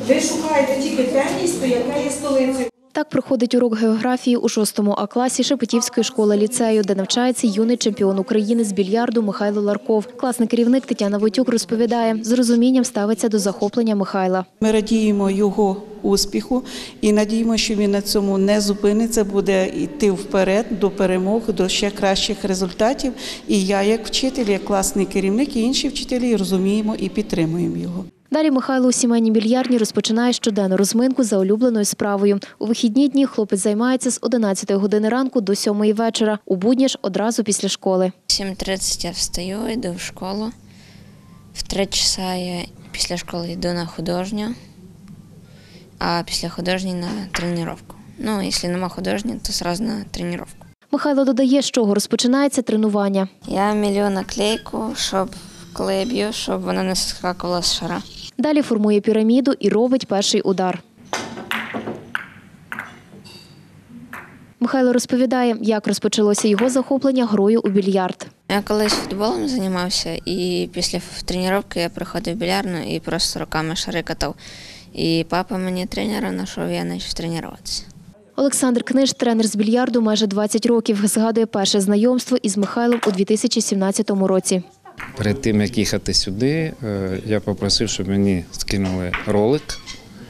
Ви шукаєте тільки те місто, яке є столицею. Так проходить урок географії у 6 А-класі Шепетівської школи-ліцею, де навчається юний чемпіон України з більярду Михайло Ларков. Класний керівник Тетяна Войтюк розповідає, з розумінням ставиться до захоплення Михайла. Ми радіємо його успіху і надіємося, що він на цьому не зупиниться, буде йти вперед до перемог, до ще кращих результатів. І я, як вчитель, як класний керівник і інші вчителі розуміємо і підтримуємо його. Далі Михайло у сімейній більярдній розпочинає щоденну розминку за улюбленою справою. У вихідні дні хлопець займається з 11 години ранку до 7 вечора. У будні ж одразу після школи. В 7:30 я встаю, йду в школу. В 3 часа я після школи йду на художню, а після художньої на тренування. Ну, якщо нема художньої, то одразу на тренування. Михайло додає, з чого розпочинається тренування. Я мілю наклейку, щоб коли я б'ю, щоб вона не скакувала з шара. Далі формує піраміду і робить перший удар. Михайло розповідає, як розпочалося його захоплення грою у більярд. Я колись футболом займався, і після тренування я приходив в більярдну і просто руками шари катав. І папа мені тренера знайшов, я почав тренуватися. Олександр Книж, тренер з більярду майже 20 років, згадує перше знайомство із Михайлом у 2017 році. Перед тим, як їхати сюди, я попросив, щоб мені скинули ролик,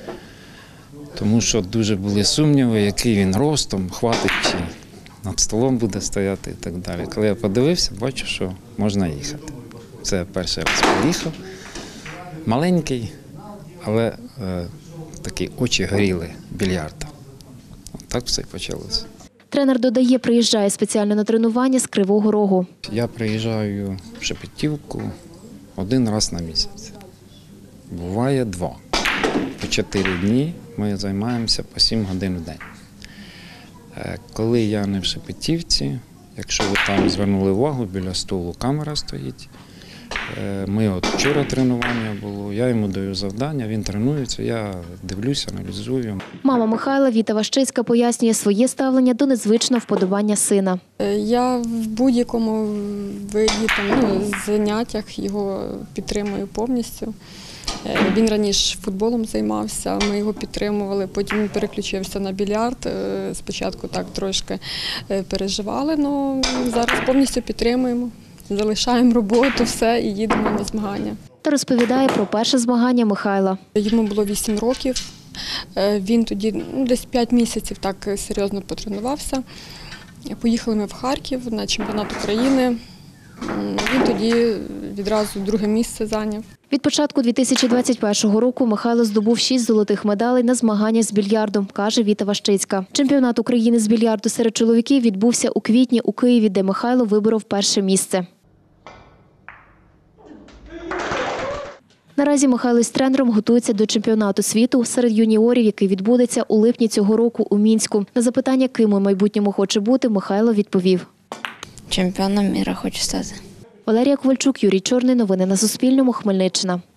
тому що дуже були сумніви, який він ростом, хватить, чи над столом буде стояти і так далі. Коли я подивився, бачу, що можна їхати. Це перший раз поїхав. Маленький, але такі очі горіли більярда. Так все і почалося. Тренер додає, приїжджає спеціально на тренування з Кривого Рогу. Я приїжджаю в Шепетівку 1 раз на місяць. Буває 2. По 4 дні ми займаємося по 7 годин в день. Коли я не в Шепетівці, якщо ви там звернули увагу, біля столу камера стоїть. Ми от вчора тренування було, я йому даю завдання, він тренується, я дивлюся, аналізую. Мама Михайла Віта Ващицька пояснює своє ставлення до незвичного вподобання сина. Я в будь-якому виді заняттях його підтримую повністю. Він раніше футболом займався, ми його підтримували, потім він переключився на більярд. Спочатку так трошки переживали, але зараз повністю підтримуємо. Залишаємо роботу, все і їдемо на змагання. Та розповідає про перше змагання Михайла. Йому було 8 років, він тоді десь 5 місяців так серйозно потренувався. Поїхали ми в Харків на чемпіонат України. Він тоді відразу 2-е місце зайняв. Від початку 2021 року Михайло здобув 6 золотих медалей на змаганнях з більярду, каже Віта Ващицька. Чемпіонат України з більярду серед чоловіків відбувся у квітні у Києві, де Михайло виборов перше місце. Наразі Михайло з тренером готується до чемпіонату світу серед юніорів, який відбудеться у липні цього року у Мінську. На запитання, ким у майбутньому хоче бути, Михайло відповів. Чемпіоном світу хочу стати. Валерія Ковальчук, Юрій Чорний. Новини на Суспільному. Хмельниччина.